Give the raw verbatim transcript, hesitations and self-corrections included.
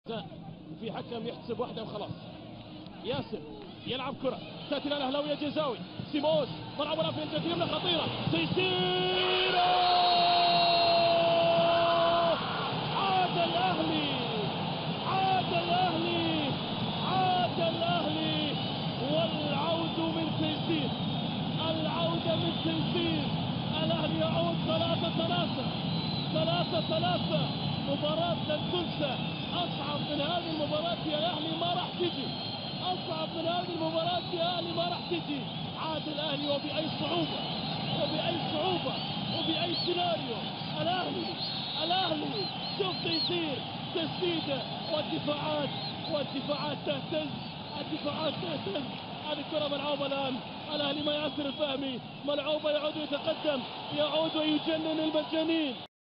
في حكم يحسب واحدة وخلاص. ياسر يلعب كرة تأتي الأهلاوية جزاوي سيموس ملعب في الجزيرة من خطيرة سيسيرو عاد الأهلي عاد الأهلي عاد الأهلي والعود من تيسير العودة من تيسير. الأهلي يعود ثلاثة ثلاثة ثلاثة ثلاثة. مباراة لن تنسى. أصعب من هذه المباراة يا أهلي ما راح تجي. أصعب من هذه المباراة يا أهلي ما راح تجي. عاد الأهلي وبأي صعوبة وبأي صعوبة وبأي سيناريو. الأهلي الأهلي شوف تيسير تسديده والدفاعات والدفاعات تهتز الدفاعات تهتز. هذه الكرة ملعوبة الآن. الأهلي ما ياسر الفهمي ملعوبة يعود يتقدم يعود ويجنن المجانين.